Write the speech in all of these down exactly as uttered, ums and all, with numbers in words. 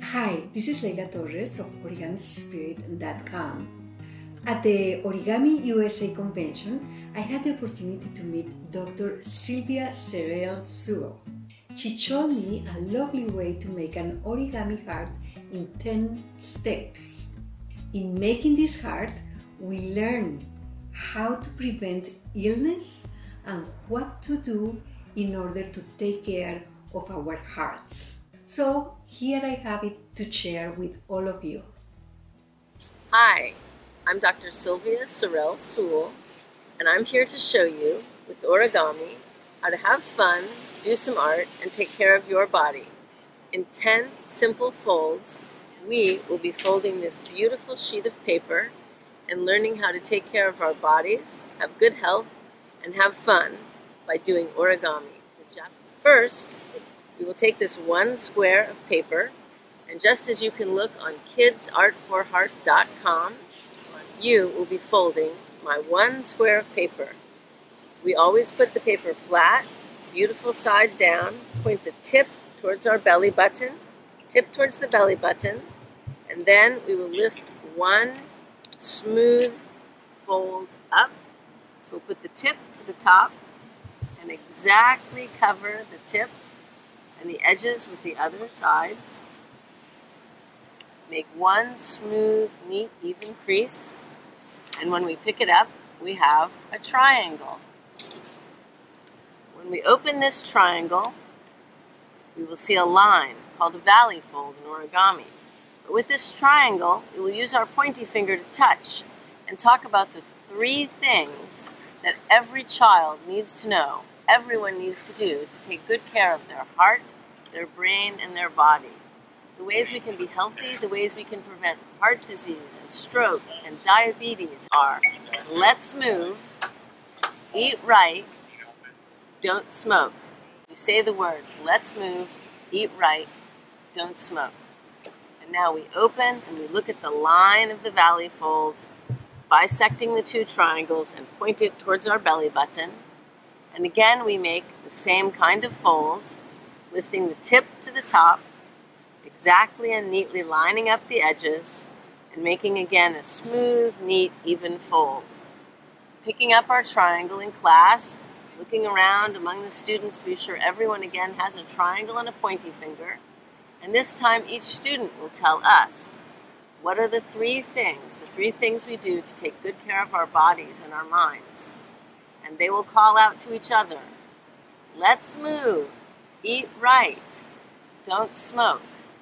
Hi, this is Leila Torres of Origami Spirit dot com. At the Origami U S A convention, I had the opportunity to meet Doctor Sylvia cerel-Suhl. She showed me a lovely way to make an origami heart in ten steps. In making this heart, we learn how to prevent illness and what to do in order to take care of our hearts. So here I have it to share with all of you. Hi, I'm Doctor Sylvia cerel-Suhl, and I'm here to show you, with origami, how to have fun, do some art, and take care of your body. In ten simple folds, we will be folding this beautiful sheet of paper and learning how to take care of our bodies, have good health, and have fun by doing origami. First, we will take this one square of paper, and just as you can look on kids art for heart dot com, you will be folding my one square of paper. We always put the paper flat, beautiful side down, point the tip towards our belly button, tip towards the belly button, and then we will lift one smooth fold up. So we'll put the tip to the top and exactly cover the tip and the edges with the other sides. Make one smooth, neat, even crease. And when we pick it up, we have a triangle. When we open this triangle, we will see a line called a valley fold in origami. But with this triangle, we will use our pointy finger to touch and talk about the three things that every child needs to know, everyone needs to do to take good care of their heart, their brain, and their body. The ways we can be healthy, the ways we can prevent heart disease and stroke and diabetes are: let's move, eat right, don't smoke. You say the words, let's move, eat right, don't smoke. And now we open and we look at the line of the valley fold, bisecting the two triangles and point it towards our belly button. And again we make the same kind of fold, lifting the tip to the top, exactly and neatly lining up the edges, and making again a smooth, neat, even fold. Picking up our triangle in class, looking around among the students to be sure everyone again has a triangle and a pointy finger, and this time each student will tell us what are the three things, the three things we do to take good care of our bodies and our minds. And they will call out to each other, let's move, eat right, don't smoke.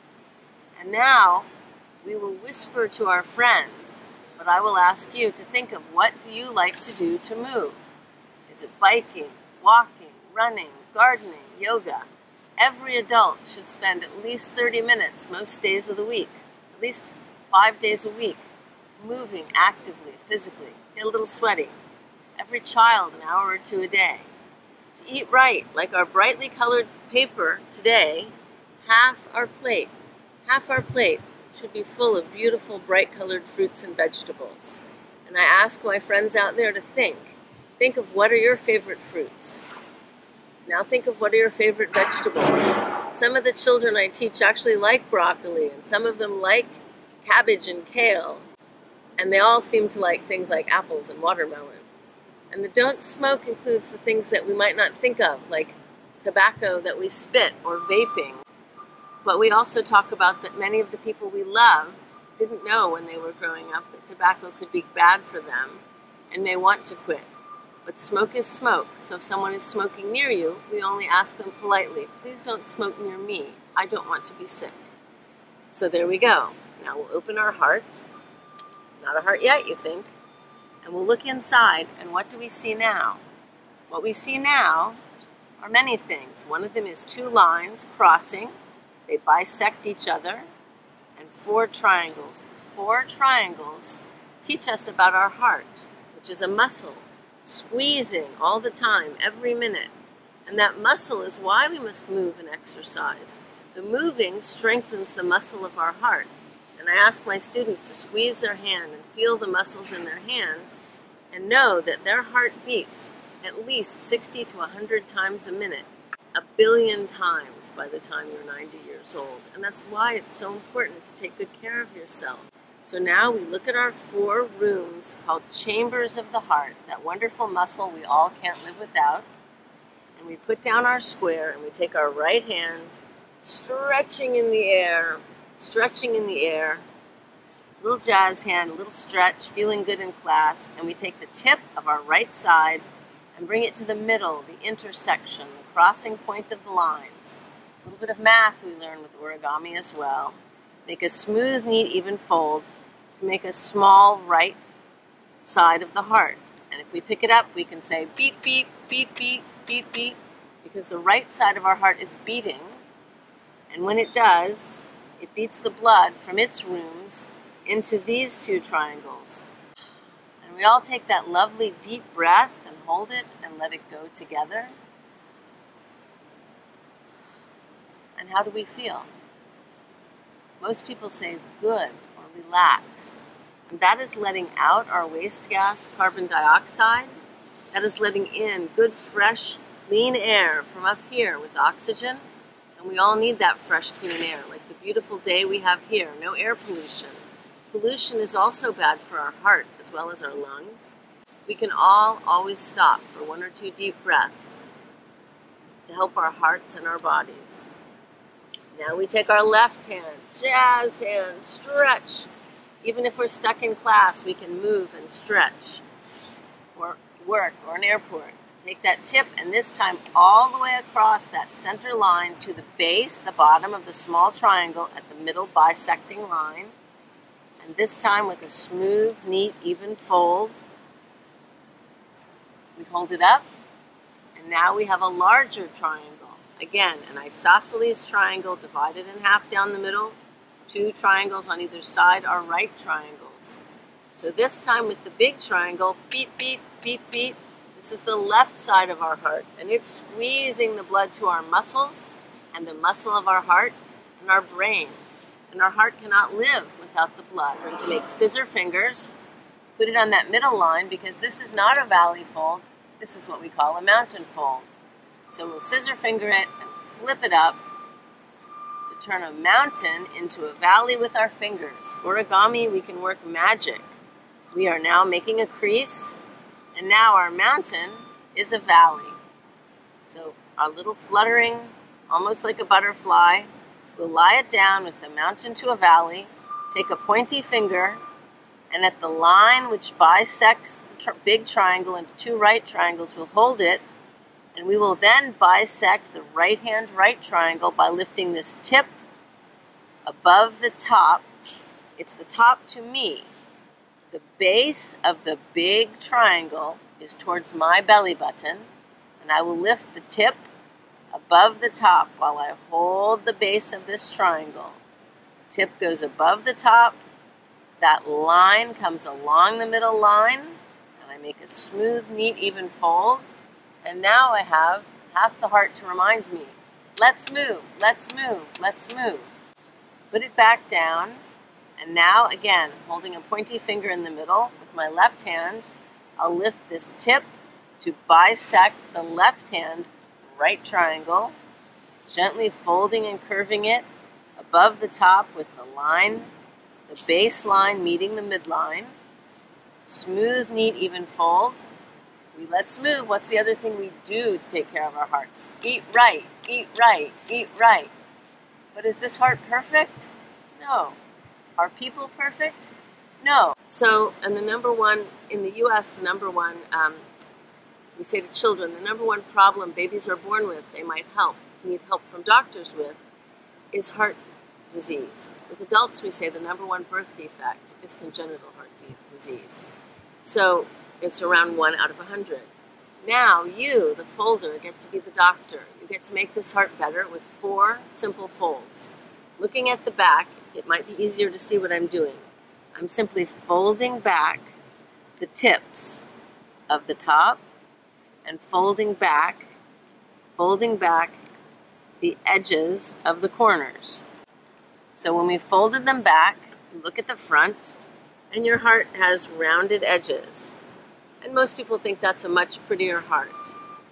And now we will whisper to our friends, but I will ask you to think of what do you like to do to move. Is it biking, walking, running, gardening, yoga? Every adult should spend at least thirty minutes most days of the week, at least five days a week, moving actively, physically, get a little sweaty. Every child an hour or two a day. To eat right, like our brightly colored paper today, half our plate, half our plate should be full of beautiful bright colored fruits and vegetables. And I ask my friends out there to think. Think of what are your favorite fruits. Now think of what are your favorite vegetables. Some of the children I teach actually like broccoli, and some of them like cabbage and kale. And they all seem to like things like apples and watermelon. And the don't smoke includes the things that we might not think of, like tobacco that we spit or vaping. But we also talk about that many of the people we love didn't know when they were growing up that tobacco could be bad for them and may want to quit. But smoke is smoke, so if someone is smoking near you, we only ask them politely, please don't smoke near me, I don't want to be sick. So there we go. Now we'll open our heart. Not a heart yet, you think. And we'll look inside, and what do we see now? What we see now are many things. One of them is two lines crossing. They bisect each other, and four triangles. The four triangles teach us about our heart, which is a muscle, squeezing all the time, every minute. And that muscle is why we must move and exercise. The moving strengthens the muscle of our heart. And I ask my students to squeeze their hand and feel the muscles in their hand and know that their heart beats at least sixty to one hundred times a minute. a billion times by the time you're ninety years old. And that's why it's so important to take good care of yourself. So now we look at our four rooms called chambers of the heart, that wonderful muscle we all can't live without. And we put down our square and we take our right hand, stretching in the air, stretching in the air, little jazz hand, a little stretch, feeling good in class, and we take the tip of our right side and bring it to the middle, the intersection, the crossing point of the lines. A little bit of math we learn with origami as well. Make a smooth, neat, even fold to make a small right side of the heart. And if we pick it up, we can say beat, beat, beat, beat, beat, beat, because the right side of our heart is beating. And when it does, it beats the blood from its rooms into these two triangles. And we all take that lovely deep breath and hold it and let it go together. And how do we feel? Most people say good or relaxed. And that is letting out our waste gas, carbon dioxide. That is letting in good, fresh, clean air from up here with oxygen. And we all need that fresh, clean air, like the beautiful day we have here. No air pollution. Pollution is also bad for our heart as well as our lungs. We can all always stop for one or two deep breaths to help our hearts and our bodies. Now we take our left hand, jazz hand, stretch. Even if we're stuck in class, we can move and stretch. Or work or an airport. Take that tip and this time all the way across that center line to the base, the bottom of the small triangle at the middle bisecting line. And this time with a smooth, neat, even fold. We hold it up. And now we have a larger triangle. Again, an isosceles triangle divided in half down the middle. Two triangles on either side are right triangles. So this time with the big triangle, beat, beat, beat, beat. This is the left side of our heart. And it's squeezing the blood to our muscles and the muscle of our heart and our brain. And our heart cannot live without the blood. We're going to make scissor fingers, put it on that middle line because this is not a valley fold. This is what we call a mountain fold. So we'll scissor finger it and flip it up to turn a mountain into a valley with our fingers. Origami, we can work magic. We are now making a crease, and now our mountain is a valley. So our little fluttering, almost like a butterfly, we'll lie it down with the mountain to a valley, take a pointy finger, and at the line which bisects the tr- big triangle into two right triangles, we'll hold it, and we will then bisect the right-hand right triangle by lifting this tip above the top. It's the top to me. The base of the big triangle is towards my belly button, and I will lift the tip above the top while I hold the base of this triangle. Tip goes above the top. That line comes along the middle line, and I make a smooth, neat, even fold. And now I have half the heart to remind me, let's move, let's move, let's move. Put it back down, and now again, holding a pointy finger in the middle with my left hand, I'll lift this tip to bisect the left hand right triangle, gently folding and curving it above the top with the line, the base line meeting the midline. Smooth, neat, even fold. We let's move. What's the other thing we do to take care of our hearts? Eat right, eat right, eat right. But is this heart perfect? No. Are people perfect? No. So, and the number one, in the U S, the number one, um, we say to children, the number one problem babies are born with, they might help, need help from doctors with, is heart disease. With adults, we say the number one birth defect is congenital heart de- disease. So, it's around one out of a hundred. Now you, the folder, get to be the doctor. You get to make this heart better with four simple folds. Looking at the back, it might be easier to see what I'm doing. I'm simply folding back the tips of the top and folding back, folding back the edges of the corners. So when we folded them back, you look at the front, and your heart has rounded edges. And most people think that's a much prettier heart.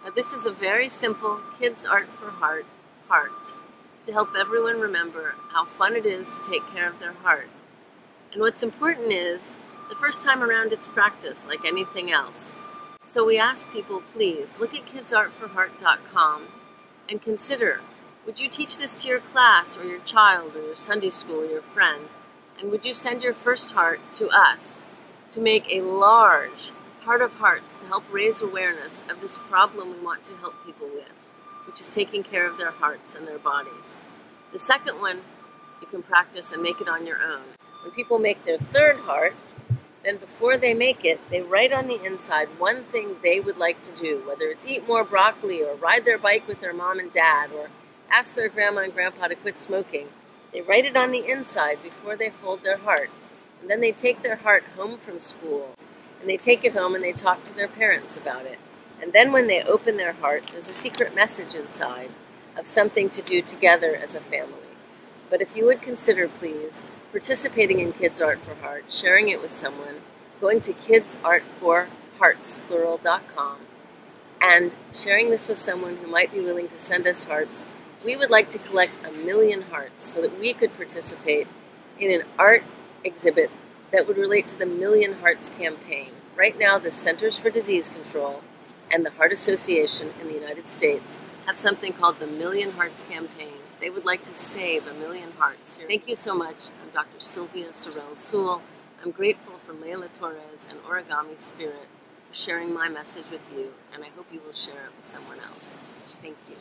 Now this is a very simple Kids Art for Heart heart to help everyone remember how fun it is to take care of their heart. And what's important is, the first time around it's practice, like anything else. So we ask people, please, look at kids art for heart dot com and consider, would you teach this to your class or your child or your Sunday school or your friend? And would you send your first heart to us to make a large heart of hearts to help raise awareness of this problem we want to help people with, which is taking care of their hearts and their bodies. The second one, you can practice and make it on your own. When people make their third heart, then before they make it, they write on the inside one thing they would like to do, whether it's eat more broccoli or ride their bike with their mom and dad or ask their grandma and grandpa to quit smoking. They write it on the inside before they fold their heart. And then they take their heart home from school, and they take it home and they talk to their parents about it. And then when they open their heart, there's a secret message inside of something to do together as a family. But if you would consider, please, participating in Kids Art for Heart, sharing it with someone, going to kids art for hearts plural dot com, and sharing this with someone who might be willing to send us hearts. We would like to collect a million hearts so that we could participate in an art exhibit that would relate to the Million Hearts campaign. Right now, the Centers for Disease Control and the Heart Association in the United States have something called the Million Hearts campaign. They would like to save a million hearts. Thank you so much. I'm Doctor Sylvia cerel-Suhl. I'm grateful for Leila Torres and OrigamiSpirit for sharing my message with you, and I hope you will share it with someone else. Thank you.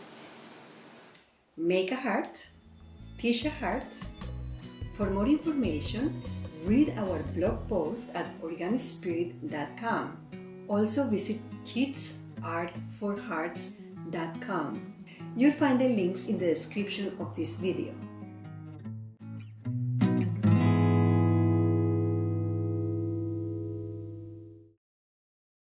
Make a heart, teach a heart. For more information, read our blog post at Origami Spirit dot com. Also visit kids art for hearts dot com. You'll find the links in the description of this video.